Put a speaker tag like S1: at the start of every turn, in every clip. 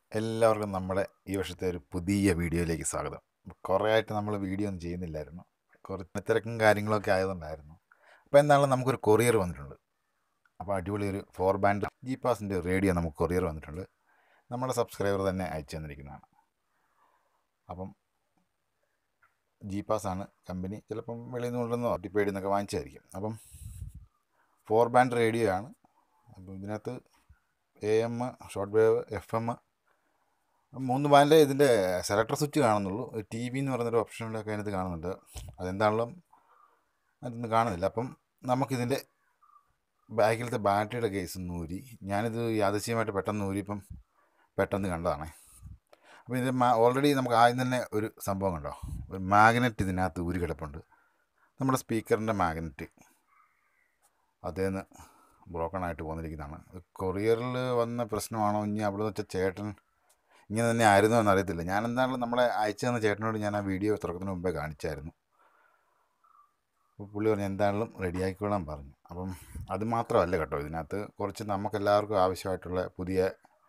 S1: എല്ലാവർക്കും നമ്മുടെ ഈ വർഷത്തെ ഒരു പുതിയ വീഡിയോയിലേക്ക് സ്വാഗതം. കുറേ ആയിട്ട് നമ്മൾ വീഡിയോ ഒന്നും ചെയ്യുന്നില്ലായിരുന്നു, കുറച്ച് തിരക്കും കാര്യങ്ങളൊക്കെ ആയതുകൊണ്ടായിരുന്നു. അപ്പോൾ എന്തായാലും നമുക്കൊരു കൊറിയർ വന്നിട്ടുണ്ട്. അപ്പോൾ അടിപൊളി ഒരു 4 ബാൻഡ് ജി പാസിൻ്റെ റേഡിയോ നമുക്ക് കൊറിയർ വന്നിട്ടുണ്ട്. നമ്മുടെ സബ്സ്ക്രൈബർ തന്നെ അയച്ചു തന്നിരിക്കുന്നതാണ്. അപ്പം ജി പാസ്സാണ് കമ്പനി, ചിലപ്പം വെളിയിൽ നിന്ന് കൊണ്ടുവന്നോ ടിപ്പേഡിൽ നിന്നൊക്കെ വാങ്ങിച്ചായിരിക്കും. അപ്പം 4 ബാൻഡ് റേഡിയോ ആണ്. അപ്പം ഇതിനകത്ത് AM, short wave, FM 3 band ഇതിൻ്റെ സെലക്ടർ സ്വിച്ച് കാണുന്നുള്ളൂ. TV എന്ന് പറയുന്നൊരു ഓപ്ഷനിലൊക്കെ അതിനകത്ത് കാണുന്നുണ്ട്. അതെന്താണെങ്കിലും അതിനൊന്നും കാണുന്നില്ല. അപ്പം നമുക്കിതിൻ്റെ ബാക്കിലത്തെ ബാറ്ററിയുടെ കേസ് ഊരി, ഞാനിത് യാദൃശ്യമായിട്ട് പെട്ടെന്ന് ഊരിപ്പം പെട്ടെന്ന് കണ്ടതാണ്. അപ്പോൾ ഇത് ഓൾറെഡി നമുക്ക് ആദ്യം തന്നെ ഒരു സംഭവം കണ്ടോ, ഒരു മാഗ്നറ്റ് ഇതിനകത്ത് ഊരി കിടപ്പുണ്ട്. നമ്മുടെ സ്പീക്കറിൻ്റെ മാഗ്നറ്റ് അതേന്ന് ബ്രോക്കൺ ആയിട്ട് പോന്നിരിക്കുന്നതാണ്. കൊറിയറിൽ വന്ന പ്രശ്നമാണോ ഇനി അവിടെ നിന്ന് വെച്ചാൽ ചേട്ടൻ ഇങ്ങനെ തന്നെ ആയിരുന്നോ എന്നറിയത്തില്ല. ഞാൻ എന്തായാലും നമ്മളെ അയച്ചു തന്ന ചേട്ടനോട് ഞാൻ ആ വീഡിയോ തുറക്കുന്നതിന് മുമ്പേ കാണിച്ചായിരുന്നു. അപ്പോൾ പുള്ളി പറഞ്ഞു എന്താണെങ്കിലും റെഡിയാക്കിക്കോളാൻ പറഞ്ഞു. അപ്പം അത് മാത്രമല്ല കേട്ടോ, ഇതിനകത്ത് കുറച്ച് നമുക്കെല്ലാവർക്കും ആവശ്യമായിട്ടുള്ള പുതിയ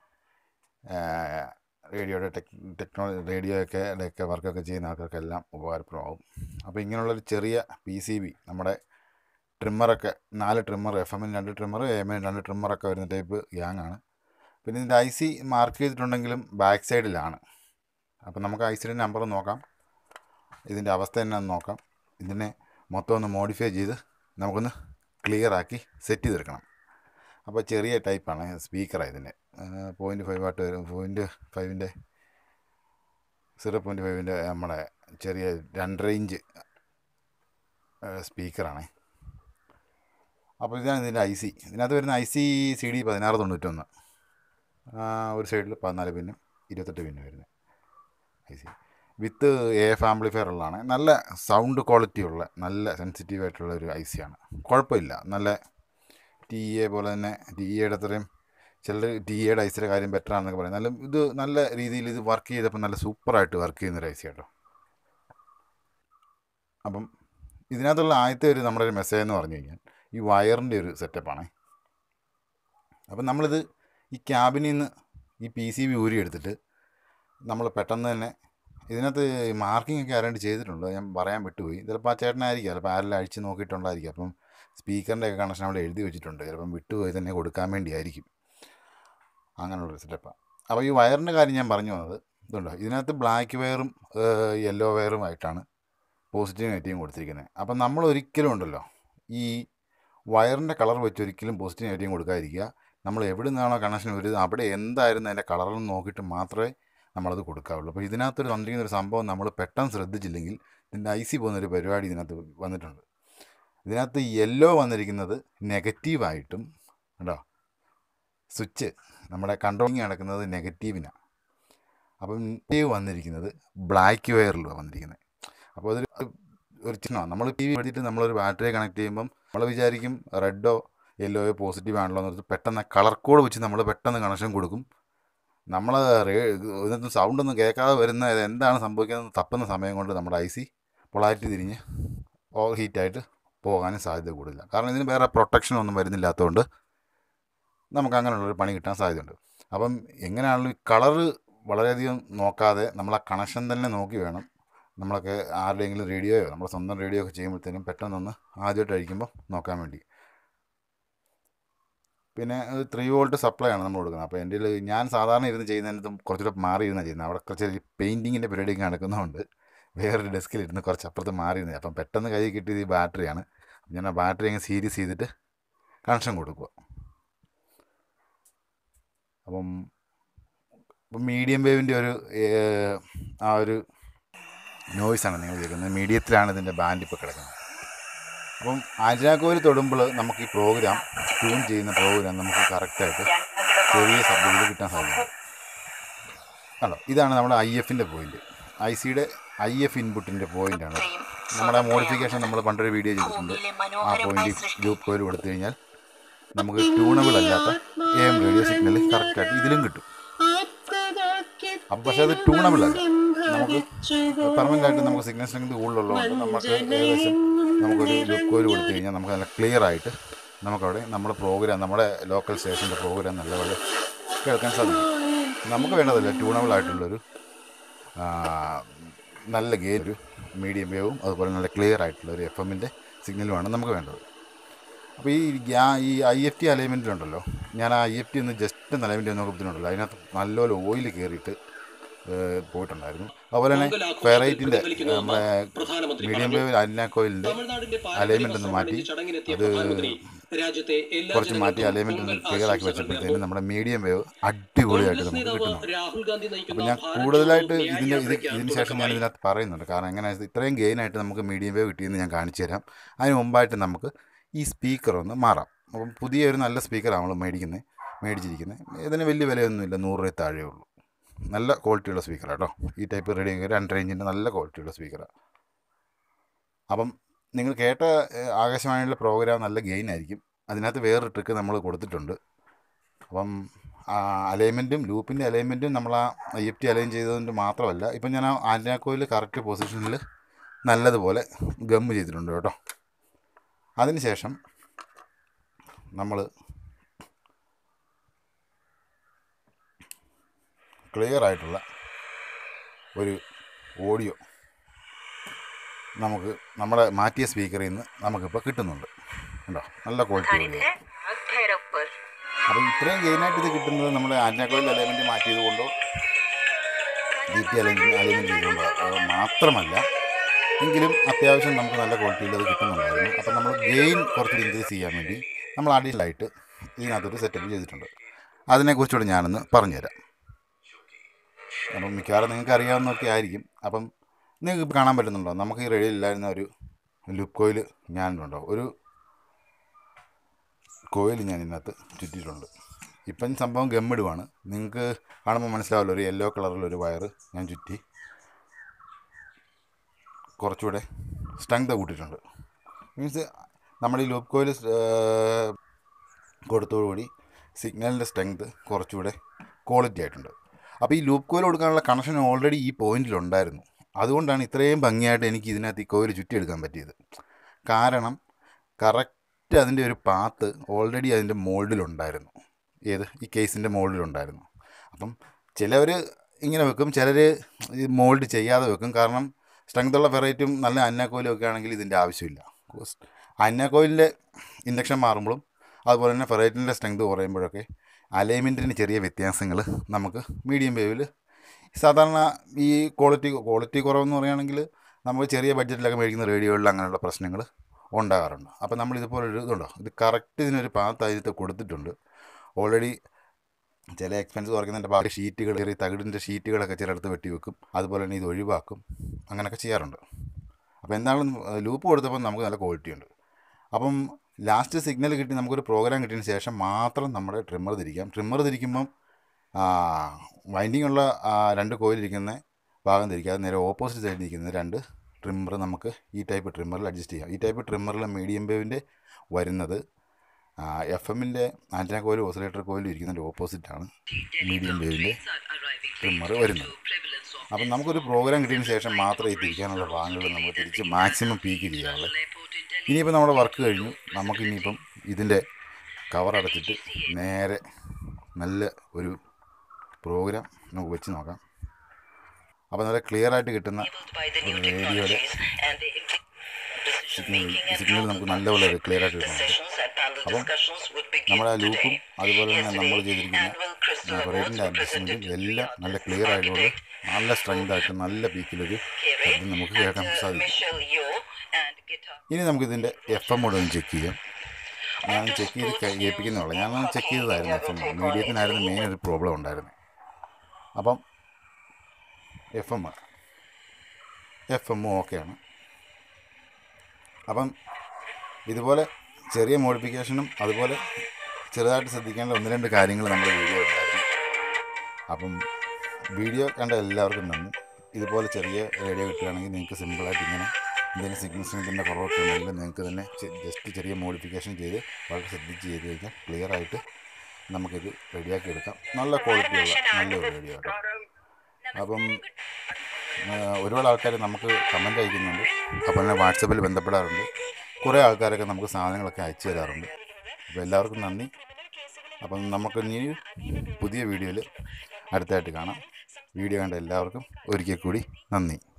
S1: റേഡിയോയുടെ റേഡിയോയൊക്കെ വർക്കൊക്കെ ചെയ്യുന്ന ആൾക്കാർക്കെല്ലാം ഉപകാരപ്രദമാവും. അപ്പോൾ ഇങ്ങനെയുള്ളൊരു ചെറിയ PCB, നമ്മുടെ ട്രിമ്മറൊക്കെ 4 ട്രിമ്മർ, FM-ന് 2 ട്രിമ്മർ, AM-ന് 2 ട്രിമ്മറൊക്കെ വരുന്ന ടൈപ്പ് ഗ്യാങ്ങാണ്. പിന്നെ ഇതിൻ്റെ IC മാർക്ക് ചെയ്തിട്ടുണ്ടെങ്കിലും ബാക്ക് സൈഡിലാണ്. അപ്പം നമുക്ക് ICയുടെ നമ്പർ നോക്കാം, ഇതിൻ്റെ അവസ്ഥ തന്നെ നോക്കാം. ഇതിനെ മൊത്തം ഒന്ന് മോഡിഫൈ ചെയ്ത് നമുക്കൊന്ന് ക്ലിയറാക്കി സെറ്റ് ചെയ്തെടുക്കണം. അപ്പോൾ ചെറിയ ടൈപ്പാണ് സ്പീക്കറാണ് ഇതിൻ്റെ. 0.5 വാട്ട് വരും. 0.5ൻ്റെ 0.5ൻ്റെ നമ്മുടെ ചെറിയ 2 ഇഞ്ച് സ്പീക്കറാണ്. അപ്പോൾ ഇതാണ് ഇതിൻ്റെ IC. ഇതിനകത്ത് വരുന്ന IC CD 1691, ഒരു സൈഡിൽ 14 പിന്നും 28 പിന്നും വരുന്നത് IC വിത്ത് AF ആംപ്ലിഫയർ ഉള്ളതാണ്. നല്ല സൗണ്ട് ക്വാളിറ്റി ഉള്ള, നല്ല സെൻസിറ്റീവ് ആയിട്ടുള്ള ഒരു IC ആണ്. കുഴപ്പമില്ല, നല്ല TE പോലെ തന്നെ. TEയുടെ അത്രയും ചിലർ TEയുടെ ICയുടെ കാര്യം ബെറ്റർ ആണെന്നൊക്കെ പറയും. നല്ല ഇത് നല്ല രീതിയിൽ ഇത് വർക്ക് ചെയ്തപ്പോൾ നല്ല സൂപ്പറായിട്ട് വർക്ക് ചെയ്യുന്നൊരു IC കേട്ടോ. അപ്പം ഇതിനകത്തുള്ള ആദ്യത്തെ ഒരു നമ്മുടെ ഒരു മെസ്സേജ് എന്ന് പറഞ്ഞു കഴിഞ്ഞാൽ ഈ വയറിൻ്റെ ഒരു സെറ്റപ്പാണ്. അപ്പം നമ്മളിത് ഈ ക്യാബിനിൽ നിന്ന് ഈ PCB ഊരിയെടുത്തിട്ട് നമ്മൾ പെട്ടെന്ന് തന്നെ ഇതിനകത്ത് മാർക്കിംഗ് ഒക്കെ ആരാണ്ട് ചെയ്തിട്ടുണ്ട്, ഞാൻ പറയാൻ വിട്ടുപോയി. ചിലപ്പോൾ ആ ചേട്ടനായിരിക്കും, ചിലപ്പോൾ ആരെല്ലാം അഴിച്ച് നോക്കിയിട്ടുണ്ടായിരിക്കും. അപ്പം സ്പീക്കറിൻ്റെ ഒക്കെ കണക്ഷൻ അവിടെ എഴുതി വെച്ചിട്ടുണ്ട്, ചിലപ്പം വിട്ടുപോയി തന്നെ കൊടുക്കാൻ വേണ്ടിയായിരിക്കും. അങ്ങനെയുള്ളൊരു സെറ്റപ്പാണ്. അപ്പോൾ ഈ വയറിൻ്റെ കാര്യം ഞാൻ പറഞ്ഞു വന്നത് ഇതുണ്ടോ, ഇതിനകത്ത് ബ്ലാക്ക് വയറും യെല്ലോ വയറും ആയിട്ടാണ് പോസിറ്റീവ് നെഗറ്റീവും കൊടുത്തിരിക്കുന്നത്. അപ്പം നമ്മൾ ഒരിക്കലും ഉണ്ടല്ലോ ഈ വയറിൻ്റെ കളർ വെച്ച് ഒരിക്കലും പോസിറ്റീവ് നെഗറ്റീവും കൊടുക്കാതിരിക്കുക. നമ്മൾ എവിടെ നിന്നാണോ കണക്ഷൻ വരുന്നത് അവിടെ എന്തായിരുന്നു അതിൻ്റെ കളറെന്ന് നോക്കിയിട്ട് മാത്രമേ നമ്മളത് കൊടുക്കാവുള്ളൂ. അപ്പോൾ ഇതിനകത്തൊരു വന്നിരിക്കുന്നൊരു സംഭവം നമ്മൾ പെട്ടെന്ന് ശ്രദ്ധിച്ചില്ലെങ്കിൽ ഇതിൻ്റെ IC പോകുന്നൊരു പരിപാടി ഇതിനകത്ത് വന്നിട്ടുണ്ട്. ഇതിനകത്ത് യെല്ലോ വന്നിരിക്കുന്നത് നെഗറ്റീവായിട്ടും കേട്ടോ, സ്വിച്ച് നമ്മുടെ കൺട്രോളിങ് നടക്കുന്നത് നെഗറ്റീവിനാണ്. അപ്പം നെഗറ്റീവ് വന്നിരിക്കുന്നത് ബ്ലാക്ക് വയറിലാണ് വന്നിരിക്കുന്നത്. അപ്പോൾ അതൊരു ചിഹ്നമാണ്. നമ്മൾ TV എടുത്തിട്ട് നമ്മളൊരു ബാറ്ററി കണക്ട് ചെയ്യുമ്പം നമ്മൾ വിചാരിക്കും റെഡോ യെല്ലോയോ പോസിറ്റീവ് ആണല്ലോ എന്ന് പറഞ്ഞിട്ട് പെട്ടെന്ന് കളർ കോഡ് വെച്ച് നമ്മൾ പെട്ടെന്ന് കണക്ഷൻ കൊടുക്കും. നമ്മൾ ഇതിനകത്ത് സൗണ്ടൊന്നും കേൾക്കാതെ വരുന്ന എന്താണ് സംഭവിക്കുന്നത് തപ്പുന്ന സമയം കൊണ്ട് നമ്മുടെ IC പൊളാരിറ്റി തിരിഞ്ഞ് ഓവർ ഹീറ്റായിട്ട് പോകാനും സാധ്യത കൂടുതലില്ല. കാരണം ഇതിന് വേറെ പ്രൊട്ടക്ഷനൊന്നും വരുന്നില്ലാത്തതുകൊണ്ട് നമുക്ക് അങ്ങനെയുള്ളൊരു പണി കിട്ടാൻ സാധ്യതയുണ്ട്. അപ്പം എങ്ങനെയാണെങ്കിലും ഈ കളറ് വളരെയധികം നോക്കാതെ നമ്മൾ ആ കണക്ഷൻ തന്നെ നോക്കി വേണം നമ്മളൊക്കെ ആരുടെയെങ്കിലും റേഡിയോയോ നമ്മുടെ സ്വന്തം റേഡിയോ ഒക്കെ ചെയ്യുമ്പോഴത്തേനും പെട്ടെന്നൊന്ന് ആദ്യമായിട്ട് അഴിക്കുമ്പോൾ നോക്കാൻ വേണ്ടി. പിന്നെ 3 വോൾട്ട് സപ്ലൈ ആണ് നമ്മൾ കൊടുക്കുന്നത്. അപ്പോൾ എൻ്റെ ഞാൻ സാധാരണ ഇരുന്ന് ചെയ്യുന്നതിനകത്തും കുറച്ചുകൂടെ മാറി ഇരുന്നാണ് ചെയ്യുന്നത്. അവിടെ കുറച്ച് പെയിൻറ്റിങ്ങിൻ്റെ പരിപാടിയൊക്കെ നടക്കുന്നതുകൊണ്ട് വേറൊരു ഡെസ്കിലിരുന്ന് കുറച്ച് അപ്പുറത്ത് മാറി ഇരുന്നത്. അപ്പം പെട്ടെന്ന് കൈ കിട്ടിയത് ഈ ബാറ്ററിയാണ്. ഞാൻ ആ ബാറ്ററി അങ്ങ് സീരീസ് ചെയ്തിട്ട് കണക്ഷൻ കൊടുക്കുക. അപ്പം മീഡിയം വേവിൻ്റെ ഒരു ആ ഒരു നോയ്സാണ് നിങ്ങൾ കേൾക്കുന്നത്. മീഡിയത്തിലാണ് ഇതിൻ്റെ ബാൻഡ് ഇപ്പോൾ കിടക്കുന്നത്. അപ്പം അജാക്കോയിൽ തൊടുമ്പോൾ നമുക്ക് ഈ പ്രോഗ്രാം ട്യൂൺ ചെയ്യുന്ന പ്രോഗ്രാം നമുക്ക് കറക്റ്റായിട്ട് ചെറിയ ശബ്ദത്തിൽ കിട്ടാൻ സാധിക്കും. ആണോ, ഇതാണ് നമ്മുടെ IFൻ്റെ പോയിൻറ്റ്. ICയുടെ IF ഇൻപുട്ടിൻ്റെ പോയിൻ്റാണ്. നമ്മുടെ മോഡിഫിക്കേഷൻ നമ്മൾ പണ്ടൊരു വീഡിയോ ചെയ്തിട്ടുണ്ട്. ആ പോയിൻ്റ് ലൂപ്പ് കോയിൽ കൊടുത്തു കഴിഞ്ഞാൽ നമുക്ക് ട്യൂണബിൾ അല്ലാത്ത AM റേഡിയോ സിഗ്നൽ കറക്റ്റായിട്ട് ഇതിലും കിട്ടും. അപ്പം പക്ഷേ അത് ട്യൂണബിൾ അല്ല. നമുക്ക് പെർമനൻ്റായിട്ട് നമുക്ക് സിഗ്നൽ സ്ട്രെങ്ത് കൂടുതലുള്ളതുകൊണ്ട് നമുക്ക് ഏകദേശം നമുക്കൊരു ലൂപ്പ് കോയിൽ കൊടുത്തു കഴിഞ്ഞാൽ നമുക്ക് നല്ല ക്ലിയർ ആയിട്ട് നമുക്കവിടെ നമ്മുടെ പ്രോഗ്രാം, നമ്മുടെ ലോക്കൽ സ്റ്റേഷൻ്റെ പ്രോഗ്രാം നല്ലപോലെ കേൾക്കാൻ സാധിക്കും. നമുക്ക് വേണ്ടതല്ല ട്യൂണബിളായിട്ടുള്ളൊരു നല്ല ഗെയിൻ, ഒരു മീഡിയം വേവും അതുപോലെ നല്ല ക്ലിയർ ആയിട്ടുള്ള ഒരു FM-ൻ്റെ സിഗ്നലുമാണ് നമുക്ക് വേണ്ടത്. അപ്പോൾ ഈ IFT അലൈൻമെൻറ്റിലുണ്ടല്ലോ, ഞാൻ ആ IFT ഒന്ന് ജസ്റ്റ് അലൈൻമെൻറ്റ് നോക്കുമ്പോഴത്തേനുണ്ടല്ലോ അതിനകത്ത് നല്ലപോലെ ഓയിൽ കയറിയിട്ട് പോയിട്ടുണ്ടായിരുന്നു. അതുപോലെ തന്നെ ഫെറൈറ്റിൻ്റെ നമ്മുടെ മീഡിയം വേവ് ആൻറ്റിന അലൈൻമെൻ്റ് ഒന്ന് മാറ്റി അത് കുറച്ച് മാറ്റി അലൈൻമെൻ്റ് ഒന്ന് ക്ലിയർ ആക്കി വെച്ചപ്പോഴത്തേനും നമ്മുടെ മീഡിയം വേവ് അടിപൊളിയായിട്ട് നമുക്ക് കിട്ടുന്നു. അപ്പോൾ ഞാൻ കൂടുതലായിട്ട് ഇതിന് ശേഷം ഞാൻ ഇതിനകത്ത് പറയുന്നുണ്ട്, കാരണം എങ്ങനെ ഇത്രയും ഗെയിനായിട്ട് നമുക്ക് മീഡിയം വേവ് കിട്ടിയെന്ന് ഞാൻ കാണിച്ചു തരാം. അതിന് മുമ്പായിട്ട് നമുക്ക് ഈ സ്പീക്കർ ഒന്ന് മാറാം. അപ്പം പുതിയൊരു നല്ല സ്പീക്കറാണ് നമ്മൾ മേടിച്ചിരിക്കുന്നത്. ഇതിന് വലിയ വിലയൊന്നുമില്ല, 100 രൂപ താഴെ ഉള്ളൂ. നല്ല ക്വാളിറ്റിയുള്ള സ്പീക്കറാണ് കേട്ടോ. ഈ ടൈപ്പ് റേഡിയോ 2 റേഞ്ചിൻ്റെ നല്ല ക്വാളിറ്റിയുള്ള സ്പീക്കറാണ്. അപ്പം നിങ്ങൾ കേട്ട ആകാശവാണിയുടെ പ്രോഗ്രാം നല്ല ഗെയിൻ ആയിരിക്കും. അതിനകത്ത് വേറൊരു ട്രിക്ക് നമ്മൾ കൊടുത്തിട്ടുണ്ട്. അപ്പം അലൈൻമെൻറ്റും ലൂപ്പിൻ്റെ അലൈൻമെൻറ്റും നമ്മൾ ആ IFT അലൈൻ ചെയ്തതുകൊണ്ട് മാത്രമല്ല, ഇപ്പം ഞാൻ ആ ആൻറ്റിന കോയിൽ കറക്റ്റ് പൊസിഷനിൽ നല്ലതുപോലെ ഗം ചെയ്തിട്ടുണ്ട് കേട്ടോ. അതിനുശേഷം നമ്മൾ ക്ലിയർ ആയിട്ടുള്ള ഒരു ഓഡിയോ നമുക്ക് നമ്മുടെ മാറ്റിയ സ്പീക്കറിൽ നിന്ന് നമുക്കിപ്പോൾ കിട്ടുന്നുണ്ട് കേട്ടോ. നല്ല ക്വാളിറ്റി ഓഡിയോ. അപ്പം ഇത്രയും ഗെയിനായിട്ട് ഇത് കിട്ടുന്നത് നമ്മൾ ആൻറ്റിന കോയിൽ അലൈൻമെൻറ്റ് മാറ്റിയത് കൊണ്ടോ DT അലൈൻമെൻറ്റ് ചെയ്തുകൊണ്ടോ മാത്രമല്ല, എങ്കിലും അത്യാവശ്യം നമുക്ക് നല്ല ക്വാളിറ്റിയുള്ളത് കിട്ടുന്നുണ്ടായിരുന്നു. അപ്പം നമ്മൾ ഗെയിൻ കുറച്ച് ഇൻക്രീസ് ചെയ്യാൻ വേണ്ടി നമ്മൾ അഡീഷണലായിട്ട് ഇതിനകത്തൊരു സെറ്റപ്പ് ചെയ്തിട്ടുണ്ട്. അതിനെക്കുറിച്ചുകൂടെ ഞാനൊന്ന് പറഞ്ഞുതരാം. അപ്പം മിക്കവാറും നിങ്ങൾക്ക് അറിയാവുന്നതൊക്കെ ആയിരിക്കും. അപ്പം നിങ്ങൾക്ക് ഇപ്പോൾ കാണാൻ പറ്റുന്നുണ്ടോ, നമുക്ക് ഈ റേഡിയോയിലില്ലായിരുന്ന ഒരു ലൂപ്പ് കോയിൽ ഞാനുണ്ടോ, ഒരു കോയിൽ ഞാൻ ഇതിനകത്ത് ചുറ്റിയിട്ടുണ്ട്. ഇപ്പം സംഭവം ഗമ്മിടുവാണ്. നിങ്ങൾക്ക് കാണുമ്പോൾ മനസ്സിലാവില്ല, ഒരു യെല്ലോ കളറിലൊരു വയർ ഞാൻ ചുറ്റി കുറച്ചുകൂടെ സ്ട്രെങ്ത് കൂട്ടിയിട്ടുണ്ട്. മീൻസ് നമ്മൾ ഈ ലൂപ്പ് കോയിൽ കൊടുത്തോടുകൂടി സിഗ്നലിൻ്റെ സ്ട്രെങ്ത് കുറച്ചുകൂടെ ക്വാളിറ്റി ആയിട്ടുണ്ട്. അപ്പോൾ ഈ ലൂപ്പ് കോയിൽ കൊടുക്കാനുള്ള കണക്ഷൻ ഓൾറെഡി ഈ പോയിന്റിലുണ്ടായിരുന്നു. അതുകൊണ്ടാണ് ഇത്രയും ഭംഗിയായിട്ട് എനിക്ക് ഇതിനകത്ത് ഈ കോയിൽ ചുറ്റിയെടുക്കാൻ പറ്റിയത്. കാരണം കറക്റ്റ് അതിൻ്റെ ഒരു പാത്ത് ഓൾറെഡി അതിൻ്റെ മോൾഡിലുണ്ടായിരുന്നു. ഈ കേസിൻ്റെ മോൾഡിലുണ്ടായിരുന്നു. അപ്പം ചിലവർ ഇങ്ങനെ വെക്കും, ചിലർ ഈ മോൾഡ് ചെയ്യാതെ വെക്കും. കാരണം സ്ട്രെങ്ത്തുള്ള ഫെറൈറ്റും നല്ല ആൻറ്റിന കോയിലും ഒക്കെ ആണെങ്കിൽ ഇതിൻ്റെ ആവശ്യമില്ല. ആൻറ്റിന കോയിലിൻ്റെ ഇൻഡക്ഷൻ മാറുമ്പോഴും അതുപോലെ തന്നെ ഫെറൈറ്റിൻ്റെ സ്ട്രെങ്ത് കുറയുമ്പോഴൊക്കെ അലൈൻമെൻറ്റിന് ചെറിയ വ്യത്യാസങ്ങൾ നമുക്ക് മീഡിയം വേവിൽ സാധാരണ ഈ ക്വാളിറ്റി കുറവെന്ന് പറയുകയാണെങ്കിൽ നമ്മൾ ചെറിയ ബഡ്ജറ്റിലൊക്കെ മേടിക്കുന്ന റേഡിയോകളിൽ അങ്ങനെയുള്ള പ്രശ്നങ്ങൾ ഉണ്ടാകാറുണ്ട്. അപ്പോൾ നമ്മൾ ഇതുപോലൊരു ഇതുണ്ടോ, ഇത് കറക്റ്റ് ഇതിനൊരു പാത്തായിട്ട് കൊടുത്തിട്ടുണ്ട്. ഓൾറെഡി ചില എക്സ്പെൻസ് കുറയ്ക്കുന്നതിൻ്റെ ബാക്കി ഷീറ്റുകൾ, ചെറിയ തകിടിൻ്റെ ഷീറ്റുകളൊക്കെ ചിലയിടത്ത് വെട്ടി വെക്കും. അതുപോലെ തന്നെ ഇത് ഒഴിവാക്കും. അങ്ങനെയൊക്കെ ചെയ്യാറുണ്ട്. അപ്പോൾ എന്താണെങ്കിലും ലൂപ്പ് കൊടുത്തപ്പോൾ നമുക്ക് നല്ല ക്വാളിറ്റി ഉണ്ട്. അപ്പം ലാസ്റ്റ് സിഗ്നൽ കിട്ടി നമുക്കൊരു പ്രോഗ്രാം കിട്ടിയതിന് ശേഷം മാത്രം നമ്മുടെ ട്രിമ്മർ തിരിക്കാം. ട്രിമ്മർ തിരിക്കുമ്പം വൈൻഡിങ് ഉള്ള 2 കോയിലിരിക്കുന്ന ഭാഗം തിരിക്കാതെ നേരെ ഓപ്പോസിറ്റ് സൈഡിൽ ഇരിക്കുന്ന 2 ട്രിമ്മർ നമുക്ക് ഈ ടൈപ്പ് ട്രിമ്മറിൽ അഡ്ജസ്റ്റ് ചെയ്യാം. ഈ ടൈപ്പ് ട്രിമ്മറിൽ മീഡിയം വേവിൻ്റെ വരുന്നത് FM-ൻ്റെ ആൻറ്റിന കോയിലും ഓസിലേറ്റർ കോയിലും ഇരിക്കുന്നതിൻ്റെ ഓപ്പോസിറ്റാണ് മീഡിയം വേവിൻ്റെ ട്രിമ്മർ വരുന്നത്. അപ്പം നമുക്കൊരു പ്രോഗ്രാം കിട്ടിയതിന് ശേഷം മാത്രമേ ഈ തിരിക്കാനുള്ള ഭാഗങ്ങൾ നമുക്ക് തിരിച്ച് മാക്സിമം പീക്ക് ചെയ്യാനുള്ളൂ. ഇനിയിപ്പോൾ നമ്മുടെ വർക്ക് കഴിഞ്ഞു. നമുക്കിനിയിപ്പം ഇതിൻ്റെ കവർ അടച്ചിട്ട് നേരെ നല്ല ഒരു പ്രോഗ്രാം നമുക്ക് വെച്ച് നോക്കാം. അപ്പോൾ നല്ല ക്ലിയർ ആയിട്ട് കിട്ടുന്ന ഒരു റേഡിയോയുടെ സിഗ്നൽ നമുക്ക് നല്ലപോലെ ക്ലിയർ ആയിട്ട് കിട്ടുന്നുണ്ട്. അപ്പം നമ്മുടെ ആ ലൂപ്പും അതുപോലെ തന്നെ നമ്മൾ ചെയ്തിരിക്കുന്ന റേഡിൻ്റെ അഡ്ജസ്റ്റ്മെൻറ്റും എല്ലാം നല്ല ക്ലിയർ ആയതുകൊണ്ട് നല്ല സ്ട്രെങ്ത് ആയിട്ട് നല്ല പീക്കിലൊരു ശബ്ദം നമുക്ക് കേൾക്കാൻ സാധിക്കും. ഇനി നമുക്കിതിൻ്റെ FM മോഡ് ഒന്ന് ചെക്ക് ചെയ്യാം. ഞാൻ ചെക്ക് ചെയ്ത് കേൾപ്പിക്കുന്നുള്ളൂ. ഞാൻ ചെക്ക് ചെയ്തതായിരുന്നു FM. മീഡിയത്തിനായിരുന്നു മെയിൻ ഒരു പ്രോബ്ലം ഉണ്ടായിരുന്നത്. അപ്പം FM ഓക്കെയാണ്. അപ്പം ഇതുപോലെ ചെറിയ മോഡിഫിക്കേഷനും അതുപോലെ ചെറുതായിട്ട് ശ്രദ്ധിക്കേണ്ട 1-2 കാര്യങ്ങൾ നമ്മുടെ വീഡിയോ ഉണ്ടായിരുന്നു. അപ്പം വീഡിയോ കണ്ട എല്ലാവർക്കും നന്ദി. ഇതുപോലെ ചെറിയ റേഡിയോ കിട്ടുകയാണെങ്കിൽ നിങ്ങൾക്ക് സിമ്പിളായിട്ട് ഇങ്ങനെ എന്തെങ്കിലും സിഗ്നൽസിൻ്റെ കുറവൊക്കെ ഉണ്ടെങ്കിൽ നിങ്ങൾക്ക് തന്നെ ജസ്റ്റ് ചെറിയ മോഡിഫിക്കേഷൻ ചെയ്ത് വളരെ ശ്രദ്ധിച്ച് ചെയ്ത് കഴിഞ്ഞാൽ ക്ലിയറായിട്ട് നമുക്കിത് റെഡിയാക്കി എടുക്കാം. നല്ല ക്വാളിറ്റിയുള്ള നല്ലൊരു റേഡിയോ ആട്ടോ. അപ്പം ഒരുപാട് ആൾക്കാർ നമുക്ക് കമൻ്റ് അയക്കുന്നുണ്ട്. അപ്പോൾ തന്നെ വാട്സപ്പിൽ ബന്ധപ്പെടാറുണ്ട്. കുറേ ആൾക്കാരൊക്കെ നമുക്ക് സാധനങ്ങളൊക്കെ അയച്ചു തരാറുണ്ട്. അപ്പോൾ എല്ലാവർക്കും നന്ദി. അപ്പം നമുക്ക് ഇനി പുതിയ വീഡിയോയിൽ അടുത്തായിട്ട് കാണാം. വീഡിയോ കണ്ട എല്ലാവർക്കും ഒരിക്കൽ കൂടി നന്ദി.